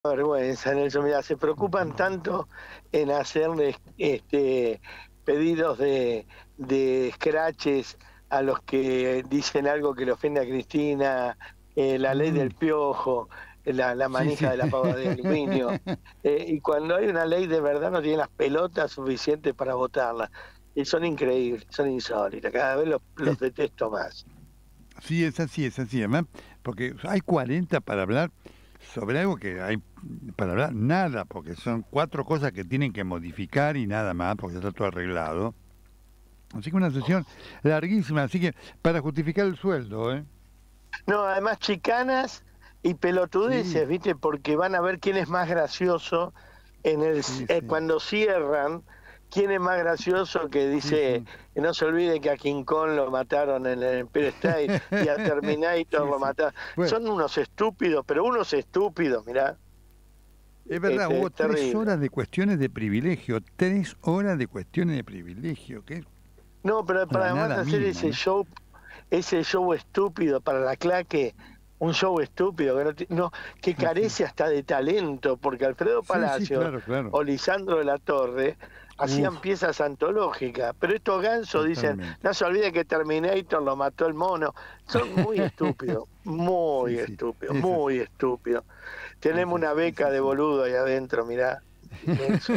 vergüenza, Nelson. Mira, se preocupan tanto en hacerles pedidos de scratches a los que dicen algo que le ofende a Cristina, la ley Mm, del piojo, la sí, manija sí. de la pava de aluminio. Y cuando hay una ley de verdad no tienen las pelotas suficientes para votarla. Y son increíbles, son insólitas. Cada vez los Es- detesto más. sí, es así, además, porque hay 40 para hablar sobre algo que hay para hablar nada, porque son 4 cosas que tienen que modificar y nada más, porque ya está todo arreglado. Así que una sesión larguísima, así que para justificar el sueldo, ¿eh? No, además chicanas y Sí, pelotudeces, ¿viste? Porque van a ver quién es más gracioso sí, sí, cuando cierran, quién es más gracioso que sí, dice sí. que no se olvide que a King Kong lo mataron en el Empire State y a Terminator Sí, lo sí. mataron. Bueno, Son unos estúpidos, pero unos estúpidos, mirá, es verdad, hubo tres terrible. horas de cuestiones de privilegio, 3 horas de cuestiones de privilegio, que es No, pero la para además nada hacer misma, ¿no? ese show estúpido para la claque, un show estúpido que Sí, sí. carece hasta de talento, porque Alfredo Sí, sí, Palacio claro, claro. o Lisandro de la Torre hacían Uf, piezas antológicas, pero estos gansos dicen, totalmente. no se olvide que Terminator lo mató el mono. Son muy estúpidos, Sí, sí, es así, muy estúpidos. es Tenemos una así, es beca de así. boludo ahí adentro, mirá, Nelson.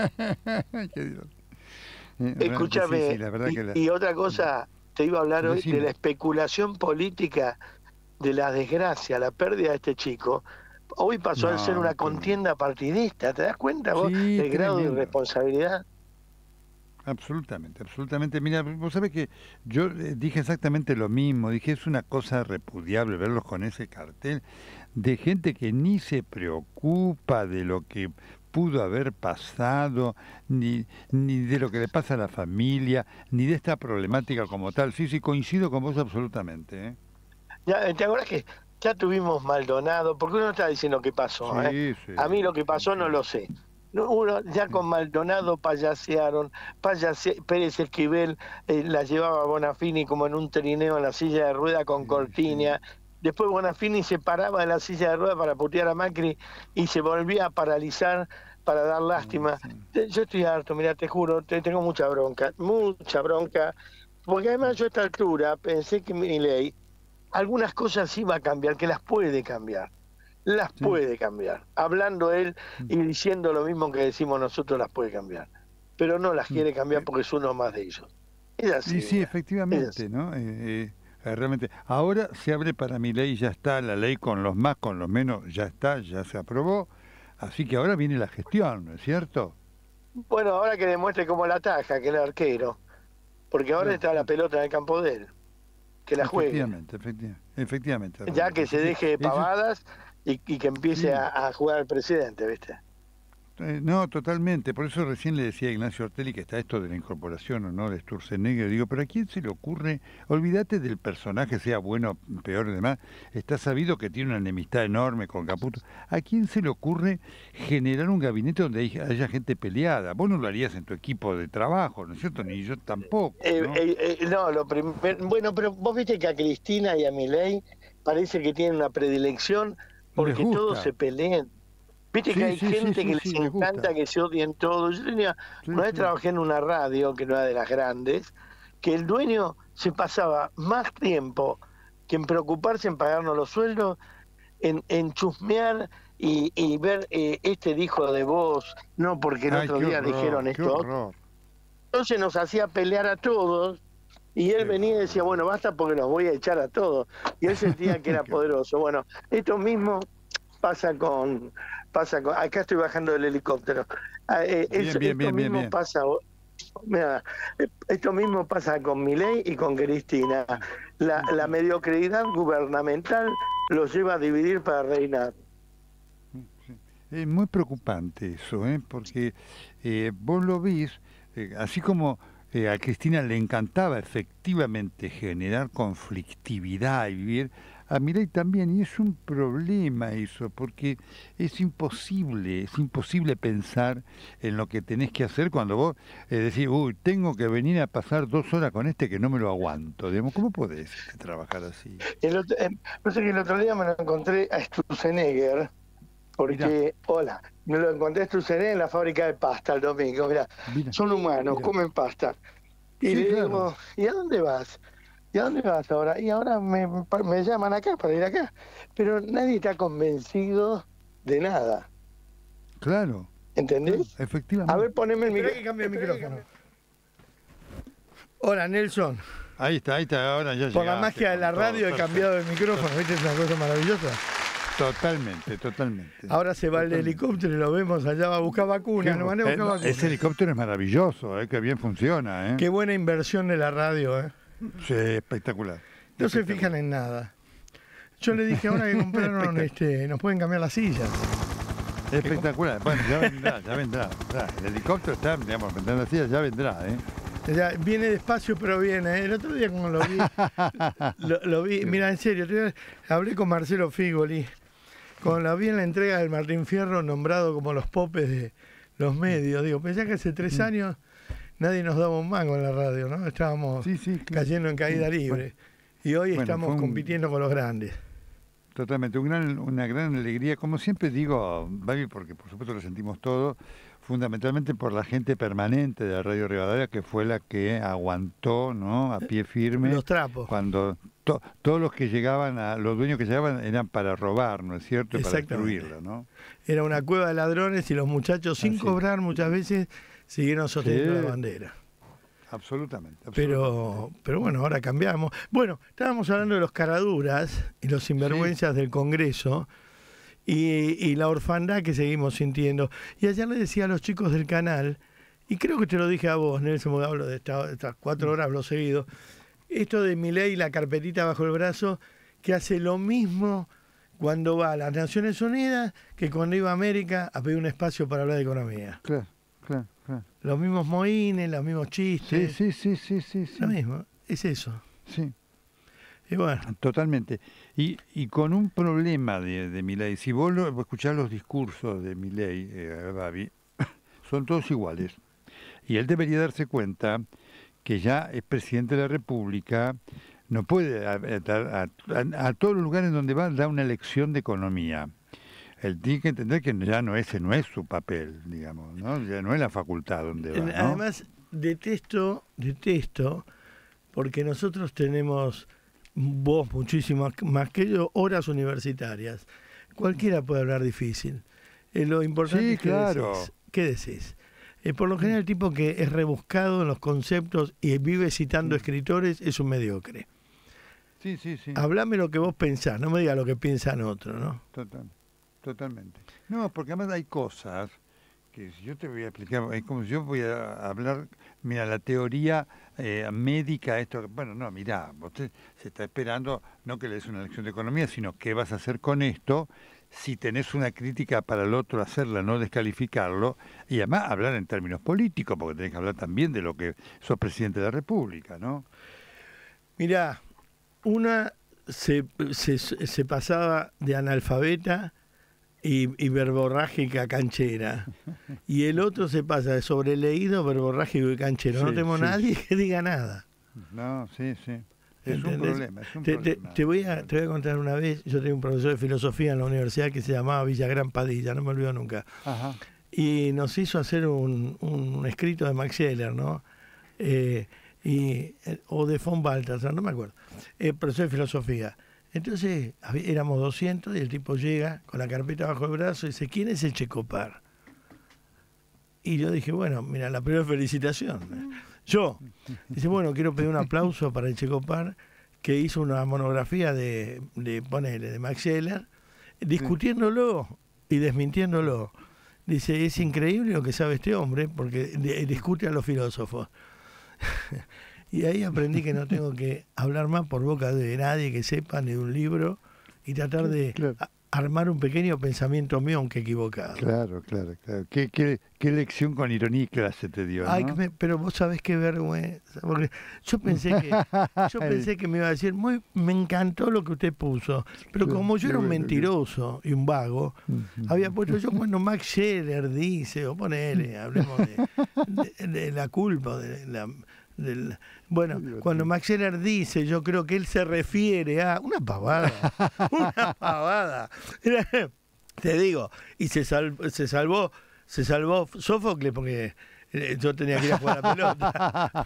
Qué Dios. Realmente sí, sí, Escúchame, la verdad que y otra cosa, te iba a hablar hoy de la decime. especulación política, de la desgracia, la pérdida de este chico. Hoy pasó a ser No, no, una tremendo. contienda partidista, ¿te das cuenta vos Sí, del grado de tremendo. irresponsabilidad? Absolutamente, absolutamente. Mira, vos sabés que yo dije exactamente lo mismo. Dije, es una cosa repudiable verlos con ese cartel de gente que ni se preocupa de lo que pudo haber pasado, ni de lo que le pasa a la familia, ni de esta problemática como tal. Sí, sí, coincido con vos absolutamente, ¿eh? Ya, ¿te acuerdas que ya tuvimos Maldonado? Porque uno está diciendo qué pasó, ¿eh? Sí, sí, A mí lo que sí, pasó no sí, lo sé. No, uno ya sí, con Maldonado payasearon, Pérez Esquivel la llevaba a Bonafini como en un trineo en la silla de rueda con sí, sí, Cortiña. Después Bonafini se paraba de la silla de rueda para putear a Macri y se volvía a paralizar para dar sí, lástima. sí, Yo estoy harto, mira, te juro, tengo mucha bronca, porque además yo a esta altura pensé que mi ley algunas cosas sí va a cambiar, que las sí, puede cambiar. Hablando él mm, y diciendo lo mismo que decimos nosotros, las puede cambiar. Pero no las mm. quiere cambiar porque es uno más de ellos. Es Y así, sí, mira, es así. efectivamente, ¿no? Realmente. Ahora se abre para mi ley, ya está, la ley con los más, con los menos, ya está, ya se aprobó. Así que ahora viene la gestión, ¿no es cierto? Bueno, ahora que demuestre cómo la ataja, que el arquero, porque ahora Claro, está la claro. pelota en el campo de él, que la juegue. Efectivamente, Ya Roberto. que Así se que deje de eso es, pavadas y que empiece sí. a jugar al presidente, ¿viste? No, totalmente. Por eso recién le decía a Ignacio Ortelli que está esto de la incorporación o no de Sturzenegger. Digo, pero ¿a quién se le ocurre? Olvídate del personaje, sea bueno, peor y demás. Está sabido que tiene una enemistad enorme con Caputo. ¿A quién se le ocurre generar un gabinete donde haya gente peleada? Vos no lo harías en tu equipo de trabajo, ¿no es cierto? Ni yo tampoco, ¿no? No, bueno, pero vos viste que a Cristina y a Milei parece que tienen una predilección Les porque todos gusta. se peleen. Viste que Sí, hay sí, sí, gente que sí, les sí, les encanta gusta. que se odien todos. Sí, Una vez sí. trabajé en una radio, que no era de las grandes, que el dueño se pasaba más tiempo que en preocuparse en pagarnos los sueldos, en chusmear y ver, este dijo de vos, no, porque el Ay, otro qué día horror, dijeron qué esto. horror. Entonces nos hacía pelear a todos y él Qué venía y decía, bárbaro. bueno, basta porque los voy a echar a todos. Y él sentía que era Qué horror. poderoso. Bueno, esto mismo pasa acá estoy bajando del helicóptero. Bien, bien, Esto bien, bien, mismo bien. pasa, mira, esto mismo pasa con Milei y con Cristina. Sí, sí, La sí. mediocridad gubernamental los lleva a dividir para reinar. Sí. Es muy preocupante eso, ¿eh? Porque vos lo ves, así como a Cristina le encantaba efectivamente generar conflictividad y vivir, a Milei también, y es un problema eso, porque es imposible pensar en lo que tenés que hacer cuando vos decís, uy, tengo que venir a pasar 2 horas con este que no me lo aguanto. Digamos, ¿cómo podés trabajar así? No sé que el otro día me lo encontré a Sturzenegger, Porque, hola, me lo encontré en la fábrica de pasta el domingo, mirá, son humanos, comen pasta. Y Sí, le claro. digo, ¿y a dónde vas? ¿Y a dónde vas ahora? Y ahora me llaman acá para ir acá. Pero nadie está convencido de nada. Claro. ¿Entendés? Efectivamente. A ver, poneme el Espera que cambie el micrófono. Hola, Nelson. Ahí está, ahora ya Por la llegaste magia de con la todo, radio he perfecto. cambiado el micrófono, ¿viste? Es una cosa maravillosa. Totalmente. Ahora se va el helicóptero y lo vemos allá, va a buscar vacunas, nos van a buscar vacunas. Ese helicóptero es maravilloso, que bien funciona. Qué buena inversión de la radio, Sí, espectacular. No se fijan en nada. Yo le dije ahora que compraron, nos pueden cambiar las sillas. Espectacular. Bueno, ya vendrá. El helicóptero está, digamos, vendrá la silla, ya vendrá, Ya, viene despacio, pero viene. El otro día como lo vi, mira, en serio, hablé con Marcelo Figoli. Cuando la vi en la entrega del Martín Fierro, nombrado como los popes de los medios, digo, pensé que hace 3 años nadie nos daba un mango en la radio, ¿no? Estábamos cayendo en caída libre. Y hoy estamos compitiendo con los grandes. Totalmente, una gran alegría, como siempre digo, Babi, porque por supuesto lo sentimos todo, fundamentalmente por la gente permanente de la Radio Rivadavia, que fue la que aguantó, ¿no?, a pie firme. Los trapos. Cuando todos los que llegaban, los dueños que llegaban eran para robar, ¿no es cierto?, y para destruirla, ¿no? Era una cueva de ladrones y los muchachos, sin cobrar muchas veces, siguieron sosteniendo la bandera. Absolutamente. Pero bueno, ahora cambiamos. Bueno, estábamos hablando de los caraduras y los sinvergüenzas del Congreso y la orfandad que seguimos sintiendo. Y ayer le decía a los chicos del canal, y creo que te lo dije a vos, Nelson, porque hablo de estas 4 horas, hablo seguido, esto de Milei, la carpetita bajo el brazo, que hace lo mismo cuando va a las Naciones Unidas que cuando iba a América a pedir un espacio para hablar de economía. Claro. Los mismos moines, los mismos chistes. Sí. Lo mismo, es eso. Sí. Y bueno. Totalmente. Y con un problema de Milei, si vos escuchás los discursos de Milei, Babi, son todos iguales. Y él debería darse cuenta que ya es presidente de la República, no puede a todos los lugares donde va dar una lección de economía. Él tiene que entender que ya ese no es su papel, digamos, ¿no? Ya no es la facultad donde va, ¿no? Además, detesto, porque nosotros tenemos, vos muchísimo más que yo, horas universitarias. Cualquiera puede hablar difícil. Lo importante es que decís. ¿Qué decís? Por lo general, el tipo que es rebuscado en los conceptos y vive citando escritores es un mediocre. Sí. Hablame lo que vos pensás, no me digas lo que piensan otros, ¿no? Totalmente. No, porque además hay cosas que si yo te voy a explicar, es como si yo voy a hablar, mira, la teoría médica, vos se está esperando, no que le des una lección de economía, sino qué vas a hacer con esto, si tenés una crítica para el otro, hacerla, no descalificarlo, y además hablar en términos políticos, porque tenés que hablar también de lo que sos presidente de la República, ¿no? Mirá, una se pasaba de analfabeta y verborrágica canchera. Y el otro se pasa de sobreleído, verborrágico y canchero. No tenemos nadie que diga nada. No, sí. Es un problema. Te voy a contar una vez, yo tenía un profesor de filosofía en la universidad que se llamaba Villagrán Padilla, no me olvido nunca. Ajá. Y nos hizo hacer un escrito de Max Scheler, ¿no? O de von Balthasar, no me acuerdo. Profesor de filosofía. Entonces éramos 200 y el tipo llega con la carpeta bajo el brazo y dice, ¿quién es el Checopar? Y yo dije, bueno, mira, la primera felicitación. Yo. Dice, bueno, quiero pedir un aplauso para el Checopar, que hizo una monografía de Max Scheler, discutiéndolo y desmintiéndolo. Dice, es increíble lo que sabe este hombre, porque discute a los filósofos. Y ahí aprendí que no tengo que hablar más por boca de nadie que sepa, ni de un libro, y tratar de armar un pequeño pensamiento mío, aunque equivocado. Claro. ¿Qué lección con ironía y clase te dio, ¿no? Ay, pero vos sabés qué vergüenza. Porque yo pensé que me iba a decir, me encantó lo que usted puso, pero como yo era un mentiroso y un vago, había puesto yo cuando Max Scheler dice, o ponele, hablemos de la culpa, bueno, cuando Max Scheler dice, yo creo que él se refiere a una pavada. Te digo, y se salvó Sófocles porque yo tenía que ir a jugar a la pelota.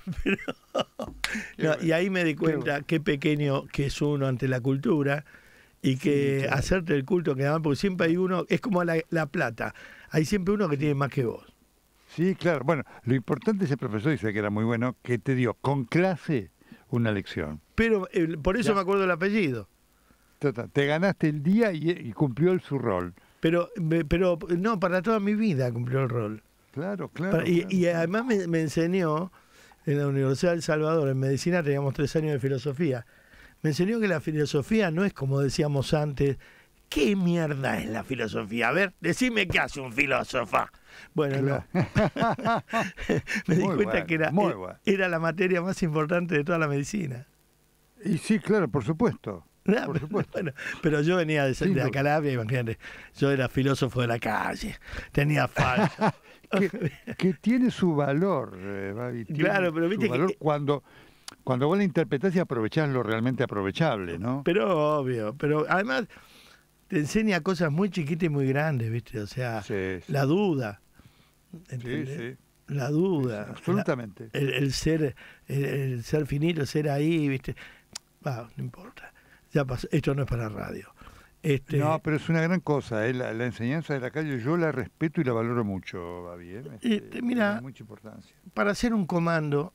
Pero, y ahí me di cuenta qué pequeño que es uno ante la cultura y que claro. hacerte el culto que dan, porque siempre hay uno, es como la plata, hay siempre uno que tiene más que vos. Sí, claro. Bueno, lo importante ese profesor, dice que era muy bueno, que te dio con clase una lección. Pero por eso me acuerdo el apellido. Total, te ganaste el día y cumplió su rol. Pero no, para toda mi vida cumplió el rol. Claro, claro. Y además me enseñó, en la Universidad del Salvador, en medicina teníamos 3 años de filosofía, me enseñó que la filosofía no es como decíamos antes, ¿qué mierda es la filosofía? A ver, decime qué hace un filósofo. Bueno, claro. No. Me di Muy cuenta bueno, que era la materia más importante de toda la medicina. Y sí, claro, por supuesto. No, por supuesto. Bueno, pero yo venía de Calabria, imagínate, yo era filósofo de la calle, tenía falta. que tiene su valor, Babi. Claro, pero viste que cuando vos la interpretás y aprovechás lo realmente aprovechable, ¿no? Pero obvio, pero además te enseña cosas muy chiquitas y muy grandes, ¿viste? O sea, sí. La duda. ¿Entendés? Sí. La duda. Sí, absolutamente. El ser finito, el ser ahí, ¿viste? No importa. Ya pasó. Esto no es para radio. No, pero es una gran cosa, la enseñanza de la calle yo la respeto y la valoro mucho, Babi. Mira, tiene mucha importancia. Para hacer un comando,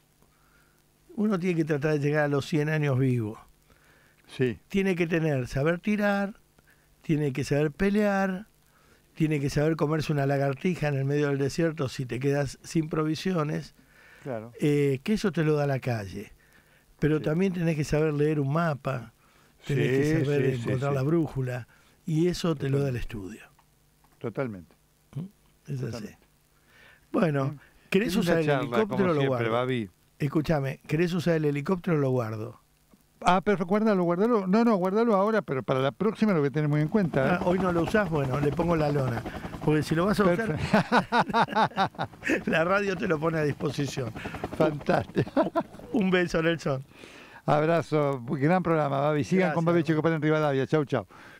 uno tiene que tratar de llegar a los 100 años vivo. Sí. Tiene que saber tirar, tiene que saber pelear, tiene que saber comerse una lagartija en el medio del desierto si te quedas sin provisiones. Claro. Que eso te lo da la calle. Pero también tenés que saber leer un mapa. Tenés que saber encontrar la brújula y eso te lo da el estudio. Totalmente. Es así. Bueno, ¿querés usar el helicóptero o lo guardo? Babi. Escúchame, ¿querés usar el helicóptero o lo guardo? Pero guárdalo. No, guárdalo ahora, pero para la próxima lo que tenés muy en cuenta. Hoy no lo usás, bueno, le pongo la lona. Porque si lo vas a usar, la radio te lo pone a disposición. Fantástico. Un beso, Nelson. Abrazo, gran programa, Babi. Sigan con Babi Checopar en Rivadavia. Chau, chau.